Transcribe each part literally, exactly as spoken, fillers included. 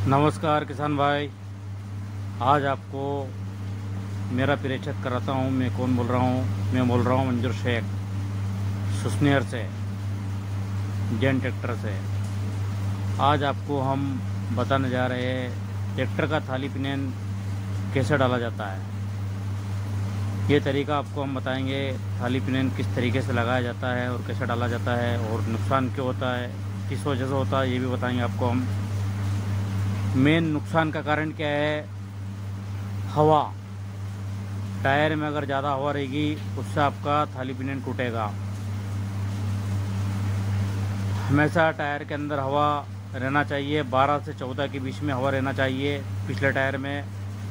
नमस्कार किसान भाई। आज आपको मेरा परिचय कराता हूँ। मैं कौन बोल रहा हूँ? मैं बोल रहा हूँ मंजूर शेख, सुसनेर से, जैन ट्रैक्टर से। आज आपको हम बताने जा रहे हैं ट्रैक्टर का थाली पिनियन कैसे डाला जाता है। ये तरीका आपको हम बताएंगे, थाली पिनियन किस तरीके से लगाया जाता है और कैसे डाला जाता है और नुकसान क्यों होता है, किस वजह से होता है, ये भी बताएंगे आपको हम। मेन नुकसान का कारण क्या है? हवा। टायर में अगर ज़्यादा हवा रहेगी उससे आपका थाली पिनियन टूटेगा। हमेशा टायर के अंदर हवा रहना चाहिए, बारह से चौदह के बीच में हवा रहना चाहिए पिछले टायर में।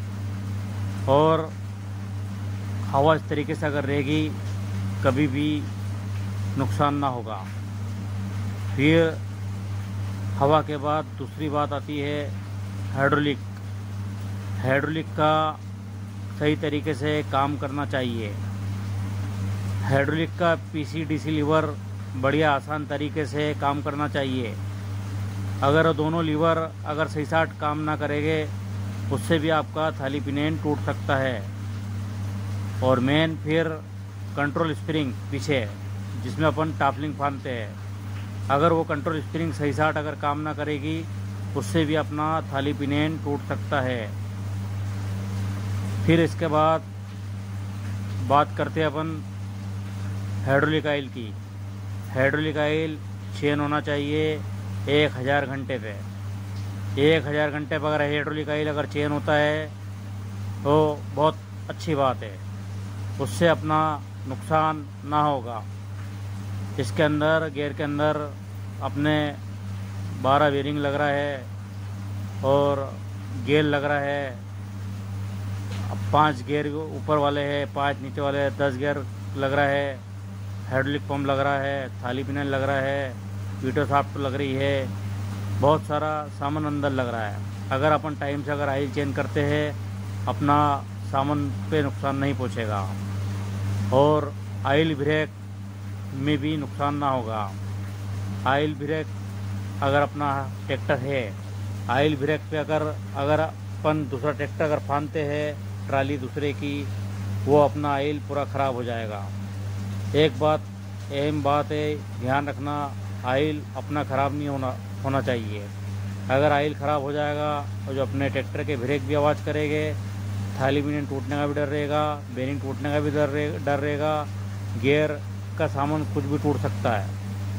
और हवा इस तरीके से अगर रहेगी कभी भी नुकसान ना होगा। फिर हवा के बाद दूसरी बात आती है हाइड्रोलिक। हाइड्रोलिक का सही तरीके से काम करना चाहिए। हाइड्रोलिक का पीसीडीसी लीवर बढ़िया आसान तरीके से काम करना चाहिए। अगर दोनों लीवर अगर सही साट काम ना करेंगे उससे भी आपका थाली पिनियन टूट सकता है। और मेन फिर कंट्रोल स्प्रिंग पीछे, जिसमें अपन टापलिंग फानते हैं, अगर वो कंट्रोल स्प्रिंग सही साट अगर काम ना करेगी उससे भी अपना थाली पिनियन टूट सकता है। फिर इसके बाद बात करते हैं अपन हाइड्रोलिक आयल की। हाइड्रोलिक आयल चेन होना चाहिए एक हज़ार घंटे पे। एक हज़ार घंटे पर अगर हाइड्रोलिक आयल अगर चेन होता है तो बहुत अच्छी बात है, उससे अपना नुकसान ना होगा। इसके अंदर गियर के अंदर अपने बारह बेरिंग लग रहा है और गेयर लग रहा है। अब पांच गियर ऊपर वाले हैं, पांच नीचे वाले हैं, दस गियर लग रहा है। हाइड्रोलिक पंप लग रहा है, थाली पिनियन लग रहा है, पीटो शाफ्ट लग रही है, बहुत सारा सामान अंदर लग रहा है। अगर अपन टाइम से अगर आयल चेंज करते हैं अपना सामान पे नुकसान नहीं पहुंचेगा और आयल ब्रेक में भी नुकसान ना होगा। आयल ब्रेक अगर अपना ट्रैक्टर है, आयल ब्रेक पे अगर अगर अपन दूसरा ट्रैक्टर अगर फानते हैं ट्राली दूसरे की, वो अपना आयल पूरा ख़राब हो जाएगा। एक बात अहम बात है, ध्यान रखना, आयल अपना ख़राब नहीं होना होना चाहिए। अगर आयल ख़राब हो जाएगा और जो अपने ट्रैक्टर के ब्रेक भी आवाज़ करेंगे, थाली पिनियन टूटने का भी डर रहेगा, बेरिंग टूटने का भी डर रहे डर रहेगा, गियर का सामान कुछ भी टूट सकता है।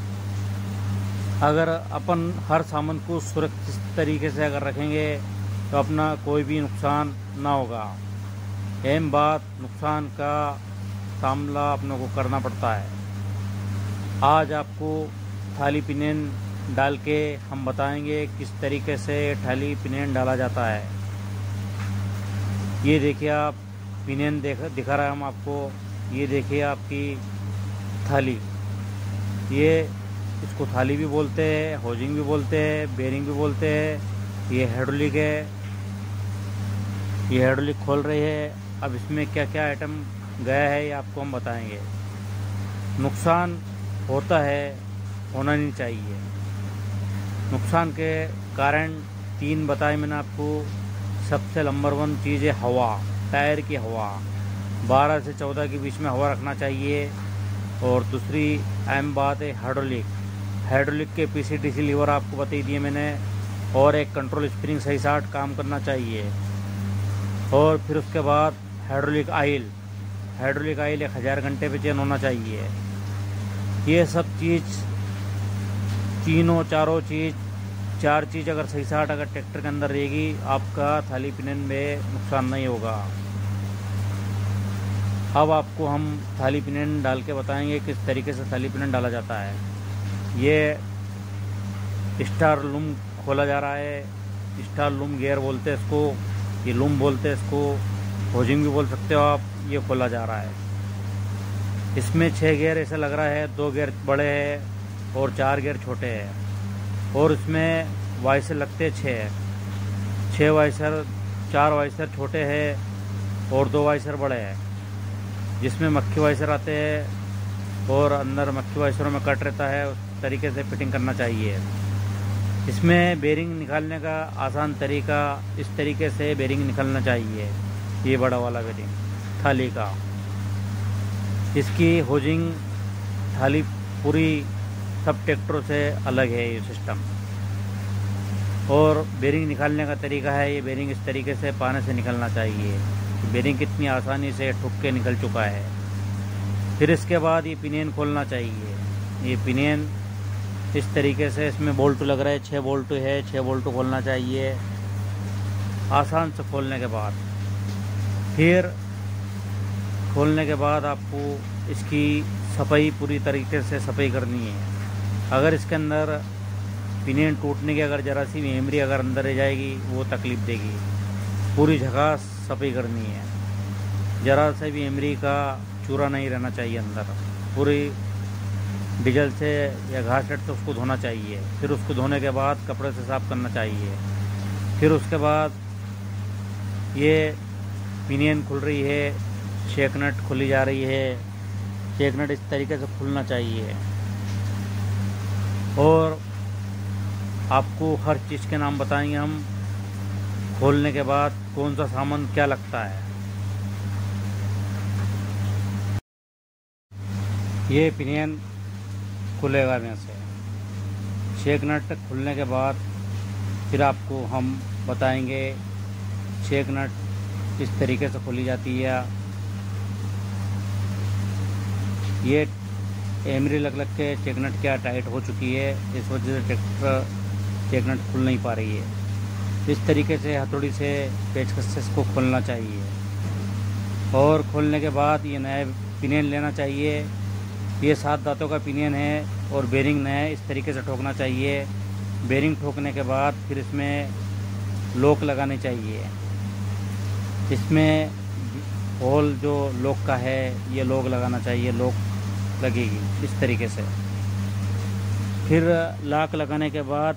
अगर अपन हर सामान को सुरक्षित तरीके से अगर रखेंगे तो अपना कोई भी नुकसान ना होगा। अहम बात, नुकसान का सामना अपने को करना पड़ता है। आज आपको थाली पिनियन डाल के हम बताएंगे किस तरीके से थाली पिनियन डाला जाता है। ये देखिए आप, पिनियन देख दिखा रहा है हम आपको। ये देखिए आपकी थाली, ये इसको थाली भी बोलते हैं, होजिंग भी बोलते हैं, बेरिंग भी बोलते हैं। ये हाइड्रोलिक है, ये हाइड्रोलिक खोल रही है। अब इसमें क्या क्या आइटम गया है ये आपको हम बताएंगे। नुकसान होता है, होना नहीं चाहिए। नुकसान के कारण तीन बताए मैंने आपको। सबसे नंबर वन चीज़ है हवा, टायर की हवा। बारह से चौदह के बीच में हवा रखना चाहिए। और दूसरी अहम बात है हाइड्रोलिक। हाइड्रोलिक के पीसीडीसी लीवर आपको बता दिए मैंने। और एक कंट्रोल स्प्रिंग सही साट काम करना चाहिए। और फिर उसके बाद हाइड्रोलिक आयल, हाइड्रोलिक आयल एक हज़ार घंटे पे चेन होना चाहिए। ये सब चीज़, तीनों चारों चीज़, चार चीज़ अगर सही साट अगर ट्रैक्टर के अंदर रहेगी, आपका थाली पिनियन में नुकसान नहीं होगा। अब आपको हम थाली पिनियन डाल के बताएंगे किस तरीके से थाली पिनियन डाला जाता है। ये स्टार लूम खोला जा रहा है। स्टार लूम गियर बोलते हैं इसको, ये लूम बोलते हैं इसको, होजिंग भी बोल सकते हो आप। ये खोला जा रहा है। इसमें छः गियर ऐसा लग रहा है, दो गियर बड़े हैं और चार गियर छोटे हैं। और इसमें वाइसर लगते हैं छः छः वाइसर, चार वाइसर छोटे हैं और दो वाइसर बड़े हैं, जिसमें मक्खी वाइसर आते हैं और अंदर मक्खी वाइसरों में कट रहता है। उस तरीके से फिटिंग करना चाहिए। इसमें बेरिंग निकालने का आसान तरीका, इस तरीके से बेरिंग निकलना चाहिए। ये बड़ा वाला बेरिंग थाली का, इसकी होजिंग थाली पूरी सब ट्रैक्टरों से अलग है ये सिस्टम। और बेरिंग निकालने का तरीका है, ये बेरिंग इस तरीके से पाने से निकलना चाहिए। बेरिंग कितनी आसानी से ठुक के निकल चुका है। फिर इसके बाद ये पिनियन खोलना चाहिए। ये पिनियन इस तरीके से, इसमें बोल्ट लग रहा है, छः बोल्ट है, छः बोल्ट खोलना चाहिए आसान से। खोलने के बाद फिर खोलने के बाद आपको इसकी सफाई पूरी तरीके से सफाई करनी है। अगर इसके अंदर पिनियन टूटने की अगर ज़रा सी भी एमरी अगर अंदर रह जाएगी वो तकलीफ़ देगी। पूरी जगह सफाई करनी है, ज़रा से भी एमरी का चूरा नहीं रहना चाहिए अंदर। पूरी डीजल से या घास लेट से उसको धोना चाहिए। फिर उसको धोने के बाद कपड़े से साफ़ करना चाहिए। फिर उसके बाद ये पिनियन खुल रही है, शेक नट खुली जा रही है। शेक नट इस तरीके से खुलना चाहिए। और आपको हर चीज़ के नाम बताएंगे हम, खोलने के बाद कौन सा सामान क्या लगता है। ये पिनियन खुलेगा में से, शेक नट खुलने के बाद फिर आपको हम बताएंगे शेक नट इस तरीके से खोली जाती है। ये एमरी लग लग के चेक नट क्या टाइट हो चुकी है, इस वजह से ट्रैक्टर चेक नट खुल नहीं पा रही है। इस तरीके से हथौड़ी से पेचकस से इसको खोलना चाहिए। और खोलने के बाद ये नया पिनियन लेना चाहिए। ये सात दांतों का पिनियन है और बेरिंग नया इस तरीके से ठोकना चाहिए। बेरिंग ठोकने के बाद फिर इसमें लॉक लगाने चाहिए। इसमें होल जो लॉक का है ये लॉक लगाना चाहिए, लॉक लगेगी इस तरीके से। फिर लॉक लगाने के बाद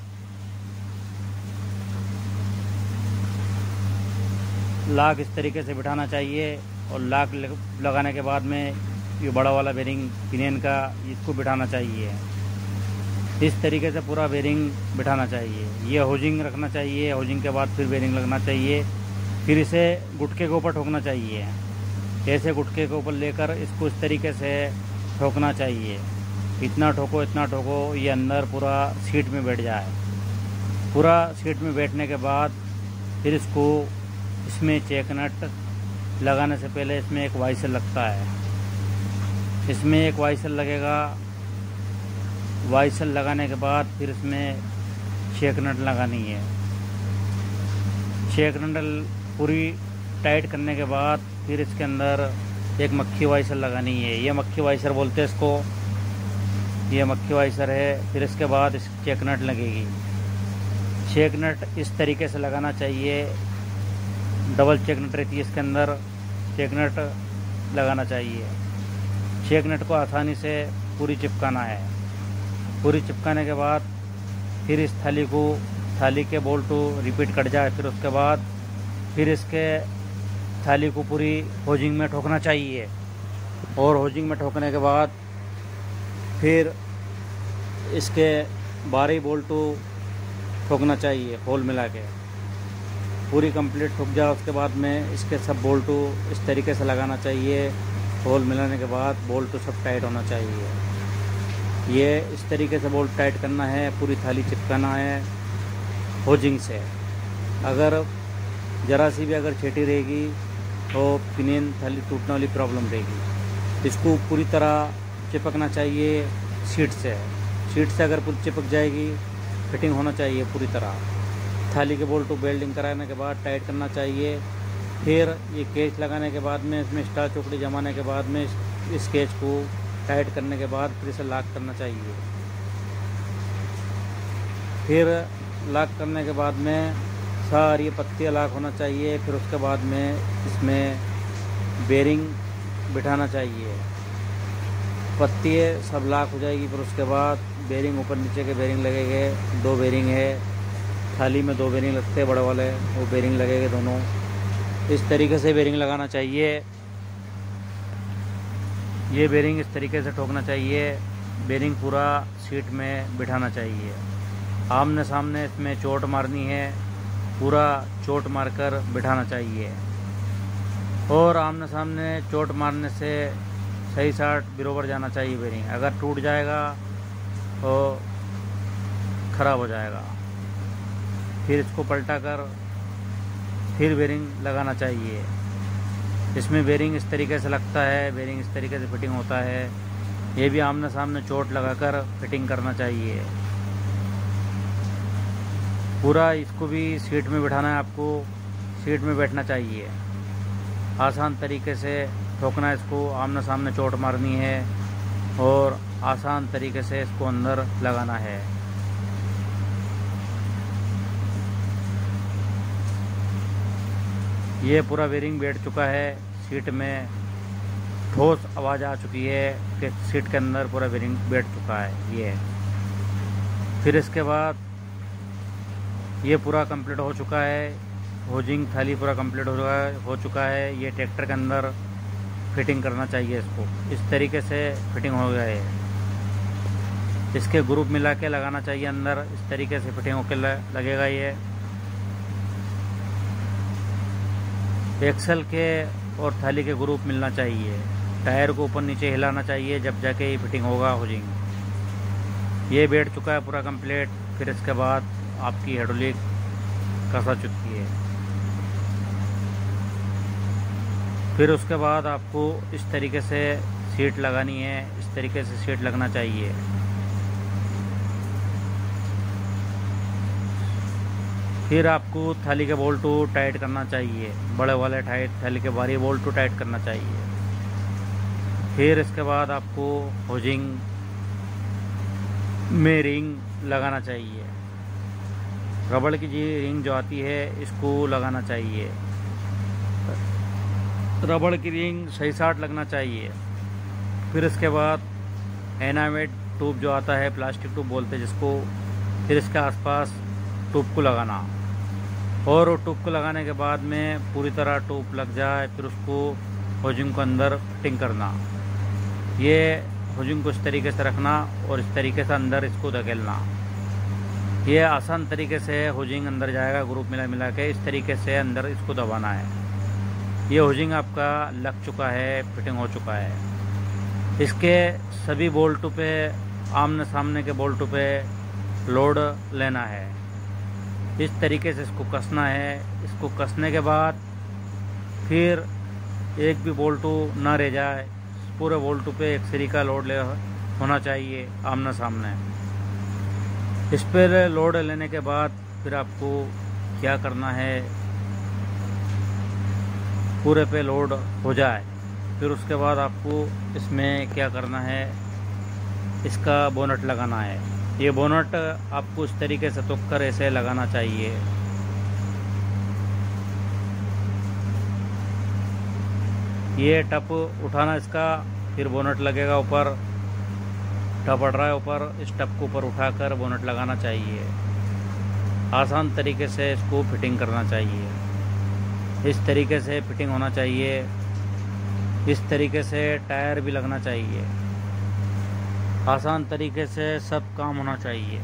लॉक इस तरीके से बिठाना चाहिए। और लॉक लगाने के बाद में ये बड़ा वाला बेरिंग पिनियन का इसको बिठाना चाहिए। इस तरीके से पूरा बेरिंग बिठाना चाहिए। ये होजिंग रखना चाहिए। होजिंग के बाद फिर बेरिंग लगना चाहिए। फिर इसे गुटके के ऊपर ठोकना चाहिए। ऐसे गुटके के ऊपर लेकर इसको इस तरीके से ठोकना चाहिए। इतना ठोको इतना ठोको ये अंदर पूरा सीट में बैठ जाए। पूरा सीट में बैठने के बाद फिर इसको इसमें चेक नट लगाने से पहले इसमें एक वाइसर लगता है। इसमें एक वाइसर लगेगा। वाइसर लगाने के बाद फिर इसमें शेक नट लगानी है। शेक नट पूरी टाइट करने के बाद फिर इसके अंदर एक मक्खी वाइसर लगानी है। ये मक्खी वाइसर बोलते हैं इसको, ये मक्खी वाइसर है। फिर इसके बाद इस चेक नट लगेगी। शेक नट इस तरीके से लगाना चाहिए। डबल चेक नट रहती है इसके अंदर, चेक नट लगाना चाहिए। शेक नट को आसानी से पूरी चिपकाना है। पूरी चिपकाने के बाद फिर इस थाली को थाली के बोल्ट रिपीट कट जाए। फिर उसके बाद फिर इसके थाली को पूरी होजिंग में ठोकना चाहिए। और होजिंग में ठोकने के बाद फिर इसके बारह बोल्ट ठोकना चाहिए होल मिला के। पूरी कंप्लीट ठुक जाए उसके बाद में इसके सब बोल्ट इस तरीके से लगाना चाहिए। होल मिलाने के बाद बोल्ट सब टाइट होना चाहिए। ये इस तरीके से बोल्ट टाइट करना है। पूरी थाली चिपकाना है होजिंग से। अगर ज़रा सी भी अगर छेटी रहेगी तो पिनियन थाली टूटने वाली प्रॉब्लम रहेगी। इसको पूरी तरह चिपकना चाहिए सीट से। सीट से अगर पूरी चिपक जाएगी फिटिंग होना चाहिए पूरी तरह। थाली के बोल्ट वेल्डिंग कराने के बाद टाइट करना चाहिए। फिर ये केच लगाने के बाद में इसमें स्टार चोकड़ी जमाने के बाद में इस केच को टाइट करने के बाद फिर इसे लॉक करना चाहिए। फिर लॉक करने के बाद में सारी पत्तियाँ लॉक होना चाहिए। फिर उसके बाद में इसमें बेरिंग बिठाना चाहिए। पत्तियाँ सब लॉक हो जाएगी। फिर उसके बाद बेरिंग ऊपर नीचे के बेरिंग लगेंगे। दो बेरिंग है थाली में, दो बेरिंग लगते हैं बड़े वाले, वो बेरिंग लगेंगे दोनों। इस तरीके से बेरिंग लगाना चाहिए। ये बेरिंग इस तरीके से ठोकना चाहिए। बेरिंग पूरा सीट में बिठाना चाहिए। आमने सामने इसमें चोट मारनी है, पूरा चोट मारकर बिठाना चाहिए। और आमने सामने चोट मारने से सही साट बरोबर जाना चाहिए बेरिंग। अगर टूट जाएगा तो ख़राब हो जाएगा। फिर इसको पलटा कर फिर बेरिंग लगाना चाहिए। इसमें बेरिंग इस तरीके से लगता है, बेरिंग इस तरीके से फिटिंग होता है। ये भी आमने सामने चोट लगाकर फिटिंग करना चाहिए। पूरा इसको भी सीट में बिठाना है, आपको सीट में बैठना चाहिए। आसान तरीके से ठोकना है इसको, आमने सामने चोट मारनी है और आसान तरीके से इसको अंदर लगाना है। ये पूरा बेरिंग बैठ चुका है, सीट में ठोस आवाज़ आ चुकी है कि सीट के अंदर पूरा बेरिंग बैठ चुका है। ये फिर इसके बाद ये पूरा कंप्लीट हो चुका है, होजिंग थाली पूरा कंप्लीट हो चुका है हो चुका है ये ट्रैक्टर के अंदर फिटिंग करना चाहिए इसको। इस तरीके से फिटिंग हो गया है। इसके ग्रुप मिला के लगाना चाहिए अंदर, इस तरीके से फिटिंग होकर लगेगा। ये एक्सल के और थाली के ग्रुप मिलना चाहिए। टायर को ऊपर नीचे हिलाना चाहिए, जब जाके ये फिटिंग होगा होजिंग। ये बैठ चुका है पूरा कंप्लीट। फिर इसके बाद आपकी हाइड्रोलिक कसा चुकी है। फिर उसके बाद आपको इस तरीके से सीट लगानी है, इस तरीके से सीट लगना चाहिए। फिर आपको थाली के बोल्ट टाइट करना चाहिए, बड़े वाले टाइट थाली के बारी बोल्ट टाइट करना चाहिए। फिर इसके बाद आपको होजिंग में रिंग लगाना चाहिए। रबड़ की जी रिंग जो आती है इसको लगाना चाहिए। रबड़ की रिंग सही साट लगना चाहिए। फिर इसके बाद एनामेट ट्यूब जो आता है, प्लास्टिक ट्यूब बोलते हैं जिसको, फिर इसके आसपास ट्यूब को लगाना। और वो ट्यूब को लगाने के बाद में पूरी तरह ट्यूब लग जाए, फिर उसको होजिंग को अंदर फिटिंग करना। ये होजिंग को इस तरीके से रखना और इस तरीके से अंदर इसको धकेलना। ये आसान तरीके से होजिंग अंदर जाएगा, ग्रुप मिला मिला के इस तरीके से अंदर इसको दबाना है। ये होजिंग आपका लग चुका है, फिटिंग हो चुका है। इसके सभी बोल्टों पे, आमने सामने के बोल्टों पे लोड लेना है। इस तरीके से इसको कसना है। इसको कसने के बाद फिर एक भी बोल्टू ना रह जाए, पूरे बोल्टू पे एक सरी का लोड ले होना चाहिए आमने सामने। इस पर लोड लेने के बाद फिर आपको क्या करना है, पूरे पे लोड हो जाए फिर उसके बाद आपको इसमें क्या करना है, इसका बोनट लगाना है। ये बोनट आपको इस तरीके से तुक कर ऐसे लगाना चाहिए। ये टप उठाना इसका, फिर बोनट लगेगा ऊपर। टप अड़ रहा है ऊपर, इस टप को ऊपर उठाकर बोनट लगाना चाहिए। आसान तरीके से इसको फिटिंग करना चाहिए। इस तरीके से फिटिंग होना चाहिए। इस तरीके से टायर भी लगना चाहिए। आसान तरीके से सब काम होना चाहिए।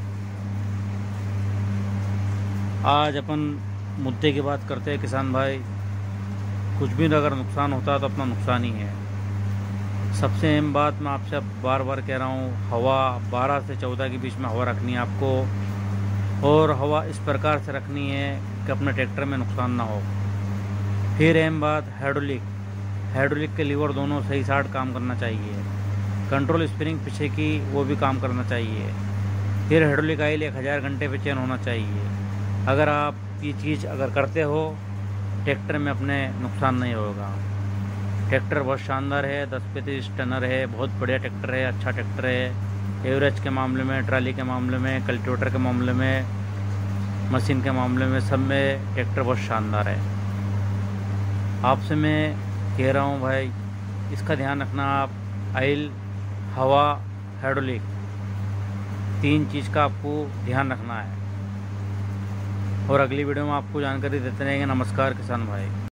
आज अपन मुद्दे की बात करते हैं किसान भाई। कुछ भी अगर नुकसान होता है तो अपना नुकसान ही है। सबसे अहम बात मैं आपसे बार बार कह रहा हूँ, हवा बारह से चौदह के बीच में हवा रखनी है आपको। और हवा इस प्रकार से रखनी है कि अपने ट्रैक्टर में नुकसान ना हो। फिर अहम बात हाइड्रोलिक हाइड्रोलिक के लीवर दोनों सही साट काम करना चाहिए। कंट्रोल स्प्रिंग पीछे की वो भी काम करना चाहिए। फिर हाइड्रोलिक आयल एक हज़ार घंटे पे चेन होना चाहिए। अगर आप ये चीज़ अगर करते हो, ट्रैक्टर में अपने नुकसान नहीं होगा। ट्रैक्टर बहुत शानदार है, दस पैंतीस टनर है, बहुत बढ़िया ट्रैक्टर है, अच्छा ट्रैक्टर है। एवरेज के मामले में, ट्राली के मामले में, कल्टीवेटर के मामले में, मशीन के मामले में, सब में ट्रैक्टर बहुत शानदार है। आपसे मैं कह रहा हूँ भाई, इसका ध्यान रखना आप। आयल, हवा, हाइड्रोलिक, तीन चीज़ का आपको ध्यान रखना है। और अगली वीडियो में आपको जानकारी देते रहेंगे। नमस्कार किसान भाई।